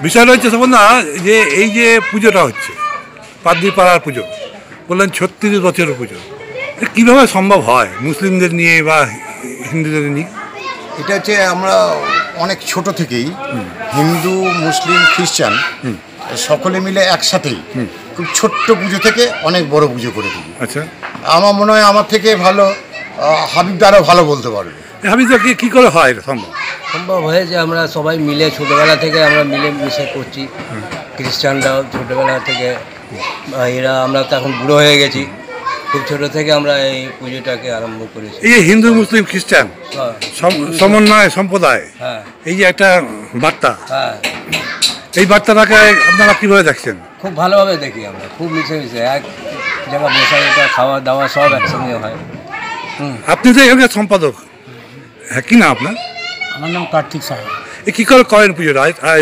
বিষয়টা হচ্ছে না যে এই যে পুজোটা হচ্ছে পাদ্রীপাড়ার পুজো, বললেন 36 বছরের পুজো, এটা কীভাবে সম্ভব হয় মুসলিমদের নিয়ে বা হিন্দুদের নিয়ে? এটা হচ্ছে আমরা অনেক ছোট থেকেই হিন্দু মুসলিম খ্রিস্টান সকলে মিলে একসাথেই খুব ছোট্ট পুজো থেকে অনেক বড় পুজো করে দিই। আচ্ছা, আমার মনে হয় আমার থেকে ভালো হাবিবদারও ভালো বলতে পারবে। হাবিবদা কী করে হয় এটা সম্ভব? সম্ভব হয়েছে আমরা সবাই মিলে ছোটোবেলা থেকে আমরা মিলে মিশে করছি। খ্রিস্টানরাও ছোটোবেলা থেকে, এরা আমরা তো এখন বুড়ো হয়ে গেছি, খুব ছোটো থেকে আমরা এই পুজোটাকে আরম্ভ করেছি। এই হিন্দু মুসলিম খ্রিস্টান সমন্বয় সম্প্রদায়, হ্যাঁ, এই যে একটা বার্তা, হ্যাঁ, এই বার্তাটাকে আপনারা কীভাবে দেখছেন? খুব ভালোভাবে দেখি আমরা, খুব মিশে মিশে এক জায়গা বসা, এটা খাওয়া দাওয়া সব একসঙ্গে হয়। আপনি তো এখানকার সম্পাদক, হ্যাঁ, কী নাম আপনার? আমার নাম কার্তিক সাহা। কী করে করেন পুজোটা?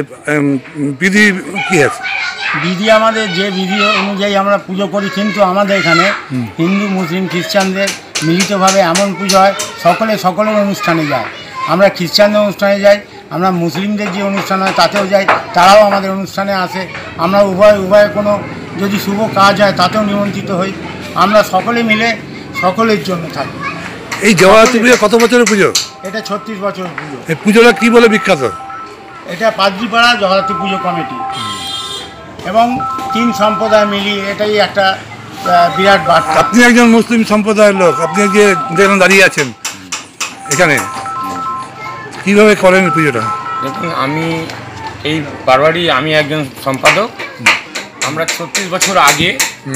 বিধি কী আছে? বিধি আমাদের যে বিধি অনুযায়ী আমরা পুজো করি, কিন্তু আমাদের এখানে হিন্দু মুসলিম খ্রিস্টানদের মিলিতভাবে এমন পুজো হয় সকলের অনুষ্ঠানে যায়। আমরা খ্রিস্টানদের অনুষ্ঠানে যাই, আমরা মুসলিমদের যে অনুষ্ঠান হয় তাতেও যাই, তারাও আমাদের অনুষ্ঠানে আসে। আমরা উভয় কোনো যদি শুভ কাজ হয় তাতেও নিমন্ত্রিত হই। আমরা সকলে মিলে সকলের জন্য থাকি। এই জগদ্ধাত্রী পুজো কত বছরের পুজো? এটা 36 বছর পুজো। এই পুজোটা কী বলে বিখ্যাত? এটা পাদ্রীপাড়া জগদ্ধাত্রী পুজো কমিটি এবং 3 সম্প্রদায় মিলিয়ে এটাই একটা বিরাট বার্তা। আপনি একজন মুসলিম সম্প্রদায়ের লোক, আপনি যে দেখুন দাঁড়িয়ে আছেন এখানে, কীভাবে করেন পুজোটা? দেখুন, আমি এই বারবারই আমি একজন সম্পাদক। আমরা 36 বছর আগে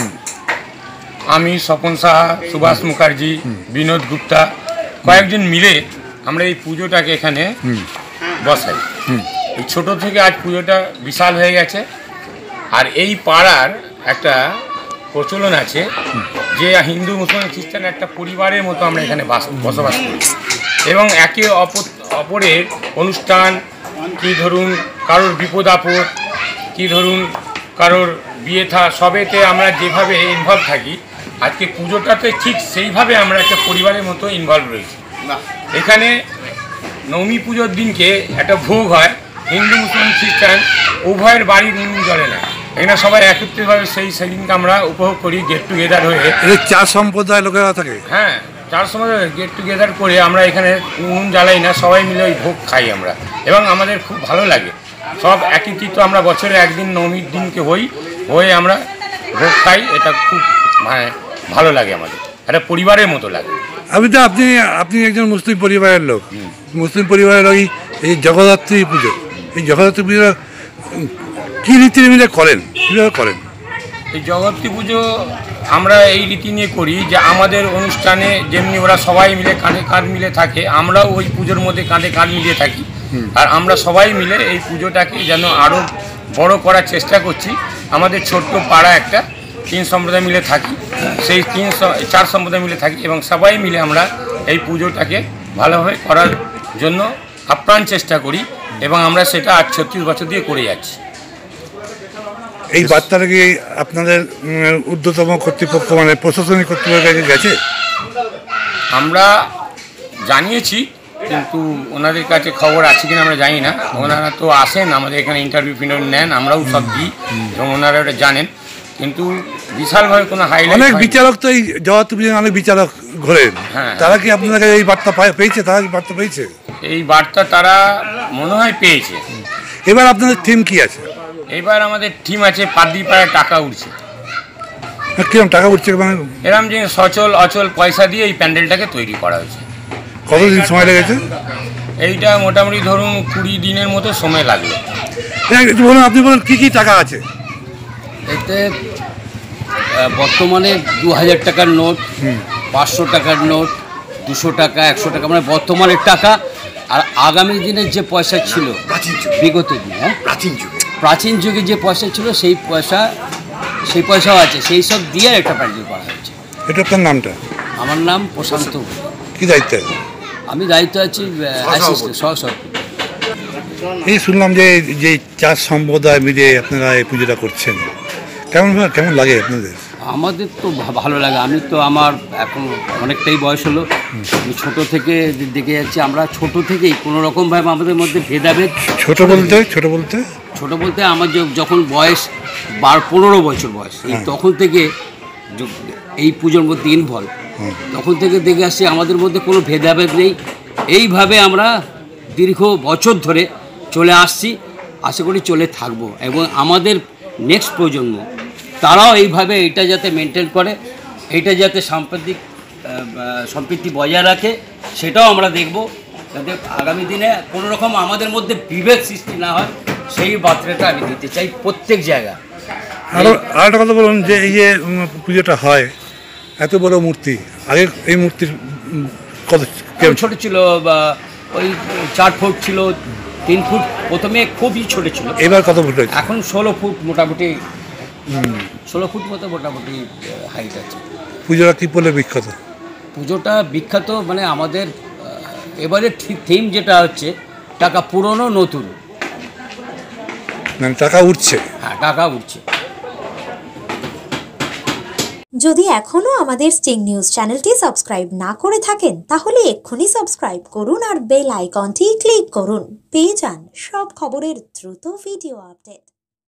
আমি স্বপন সাহা, সুভাষ মুখার্জি, বিনোদ গুপ্তা কয়েকজন মিলে আমরা এই পুজোটাকে এখানে বসাই। এই ছোটো থেকে আজ পুজোটা বিশাল হয়ে গেছে। আর এই পাড়ার একটা প্রচলন আছে যে হিন্দু মুসলিম খ্রিস্টান একটা পরিবারের মতো আমরা এখানে বসবাস করি এবং একে অপরের অনুষ্ঠান, কি ধরুন কারোর বিপদ আপদ, কি ধরুন কারোর বিয়ে থা, সবেতে আমরা যেভাবে ইনভলভ থাকি, আজকে পুজোটাতে ঠিক সেইভাবে আমরা একটা পরিবারের মতো ইনভলভ রয়েছি। এখানে নবমী পুজোর দিনকে একটা ভোগ হয়, হিন্দু মুসলিম খ্রিস্টান উভয়ের বাড়ির নুন জলে না, এখানে সবাই একত্রিতভাবে সেদিনকে আমরা উপভোগ করি গেট টুগেদার হয়ে। 4 সম্প্রদায় লোকেরা থাকে, হ্যাঁ, 4 সময় গেট টুগেদার করে আমরা এখানে নুন জ্বালাই না, সবাই মিলে ওই ভোগ খাই আমরা এবং আমাদের খুব ভালো লাগে। সব একত্রিত আমরা বছরে একদিন নবমীর দিনকে হয়ে আমরা ভোগ খাই, এটা খুব ভালো লাগে আমাদের, একটা পরিবারের মতো লাগে। আপনি একজন মুসলিম পরিবারের লোক, মুসলিম পরিবারের এই জগদ্ধাত্রী পুজো, এই জগদ্ধাত্রী পুজো কী রীতি নিয়ে করেন, কীভাবে করেন? এই জগদ্ধাত্রী পুজো আমরা এই রীতি নিয়ে করি যে আমাদের অনুষ্ঠানে যেমনি ওরা সবাই মিলে কাঁধে কাঁধ মিলে থাকে, আমরাও ওই পুজোর মধ্যে কাঁধে কাঁধ মিলিয়ে থাকি। আর আমরা সবাই মিলে এই পুজোটাকে যেন আরও বড় করার চেষ্টা করছি। আমাদের ছোট্ট পাড়া একটা 3 সম্প্রদায় মিলে থাকি, সেই 4 সম্প্রদায় মিলে থাকি এবং সবাই মিলে আমরা এই পুজোটাকে ভালোভাবে করার জন্য আপ্রাণ চেষ্টা করি এবং আমরা সেটা আজ 36 বছর দিয়ে করে যাচ্ছি। এই বার্তাটা কি আপনাদের ঊর্ধ্বতম কর্তৃপক্ষ মানে প্রশাসনিক কর্তৃপক্ষের কাছে গেছে? আমরা জানিয়েছি, কিন্তু ওনাদের কাছে খবর আছে কিনা আমরা জানি না। ওনারা তো আসেন আমাদের এখানে, ইন্টারভিউ নেন, আমরাও সব দিই এবং ওনারা ওটা জানেন, কিন্তু বিশালভাবে কোনো হাইলাইট। অনেক বিচারক তো এই জগদ্ধাত্রী পুজো অনেক বিচারক ঘোরেন, তারা কি আপনাদের এই বার্তা পেয়েছে? তারা কি বার্তা পেয়েছে? এই বার্তা তারা মনে হয় পেয়েছে। এবার আপনাদের থিম কি আছে? এবার আমাদের থিম আছে পাদ্রীপাড়ায় টাকা উঠছে। কিরকম টাকা উঠছে? মানে এরকম যে সচল অচল পয়সা দিয়ে এই প্যান্ডেলটাকে তৈরি করা হয়েছে। কতদিন সময় লেগেছে? এইটা মোটামুটি ধরুন 20 দিনের মতো সময় লাগলো। বলুন, আপনি বলুন কী কী টাকা আছে এতে? বর্তমানে 2000 টাকার নোট, 500 টাকার নোট, 200 টাকা, 100 টাকা, মানে বর্তমানের টাকা। আর আগামী দিনের যে পয়সা ছিল বিগত দিন, প্রাচীন যুগে যে পয়সা ছিল সেই পয়সাও আছে, সেই সব দিয়ে একটা প্যান্ডেল করা হয়েছে। এটা আপনার নামটা? আমার নাম প্রশান্ত। কি দায়িত্ব? আমি দায়িত্ব আছি সহসভাপতি। এই শুনলাম যে 4 সম্প্রদায় মিলে আপনারা এই পুজোটা করছেন, কেমন লাগে আপনাদের? আমাদের তো ভালো লাগে। আমি তো আমার এখন অনেকটাই বয়স হলো, আমি ছোটো থেকে দেখে যাচ্ছি, আমরা ছোটো থেকেই কোনো রকমভাবে আমাদের মধ্যে ভেদাভেদ। ছোট বলতে আমার যখন বয়স 15 বছর বয়স, এই তখন থেকে এই পুজোর মধ্যে ইনভলভ, তখন থেকে দেখে আসছি আমাদের মধ্যে কোনো ভেদাভেদ নেই। এইভাবে আমরা দীর্ঘ বছর ধরে চলে আসছি, আশা করি চলে থাকবো, এবং আমাদের নেক্সট প্রজন্ম তারাও এইভাবে এটা যাতে মেনটেন করে, এটা যাতে সম্প্রীতি বজায় রাখে, সেটাও আমরা দেখব, যাতে আগামী দিনে কোনো রকম আমাদের মধ্যে বিভেদ সৃষ্টি না হয়, সেই বার্তাটা আমি দিতে চাই প্রত্যেক জায়গায়। আরেকটা কথা বলুন, যে এই যে পুজোটা হয়, এত বড় মূর্তি, আগে এই মূর্তির কত ছোট ছিল, বা ওই 4 ফুট ছিল, 3 ফুট, প্রথমে খুবই ছোট ছিল, এবার কত ফুট হয়েছে? এখন 16 ফুট মোটামুটি, 16 ফুট মতো মোটামুটি হাইট আছে। পুজোটা কী বলে বিখ্যাত? পুজোটা বিখ্যাত মানে আমাদের এবারে থিম যেটা হচ্ছে টাকা পুরনো নতুন, মানে টাকা উঠছে। হ্যাঁ, টাকা উঠছে। যদি এখনও আমাদের স্টিং নিউজ চ্যানেলটি সাবস্ক্রাইব না করে থাকেন, তাহলে এক্ষুনি সাবস্ক্রাইব করুন আর বেল আইকনটি ক্লিক করুন। পেয়ে যান সব খবরের দ্রুত ভিডিও আপডেট।